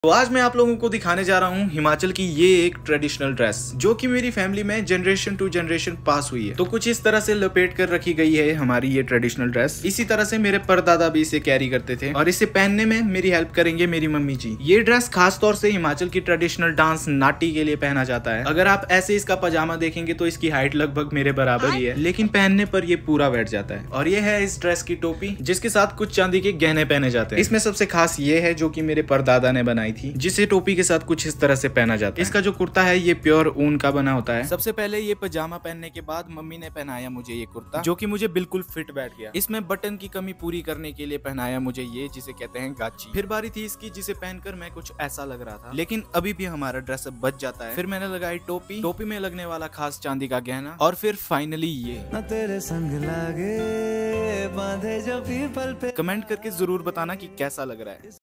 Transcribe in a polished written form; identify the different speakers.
Speaker 1: तो आज मैं आप लोगों को दिखाने जा रहा हूँ हिमाचल की ये एक ट्रेडिशनल ड्रेस जो कि मेरी फैमिली में जनरेशन टू जनरेशन पास हुई है। तो कुछ इस तरह से लपेट कर रखी गई है हमारी ये ट्रेडिशनल ड्रेस। इसी तरह से मेरे परदादा भी इसे कैरी करते थे और इसे पहनने में मेरी हेल्प करेंगे मेरी मम्मी जी। ये ड्रेस खास तौर से हिमाचल की ट्रेडिशनल डांस नाटी के लिए पहना जाता है। अगर आप ऐसे इसका पजामा देखेंगे तो इसकी हाइट लगभग मेरे बराबर ही है, लेकिन पहनने पर ये पूरा बैठ जाता है। और ये है इस ड्रेस की टोपी जिसके साथ कुछ चांदी के गहने पहने जाते हैं। इसमें सबसे खास ये है जो कि मेरे परदादा ने बनाई थी, जिसे टोपी के साथ कुछ इस तरह से पहना जाता है। इसका जो कुर्ता है ये प्योर ऊन का बना होता है। सबसे पहले ये पजामा पहनने के बाद मम्मी ने पहनाया मुझे ये कुर्ता जो कि मुझे बिल्कुल फिट बैठ गया। इसमें बटन की कमी पूरी करने के लिए पहनाया मुझे ये जिसे कहते हैं गाची। फिर बारी थी इसकी जिसे पहनकर मैं कुछ ऐसा लग रहा था, लेकिन अभी भी हमारा ड्रेस बच जाता है। फिर मैंने लगाई टोपी, टोपी में लगने वाला खास चांदी का गहना, और फिर फाइनली ये न तेरे संग लागे बांधे जो पीपल पे। कमेंट करके जरूर बताना कि कैसा लग रहा है।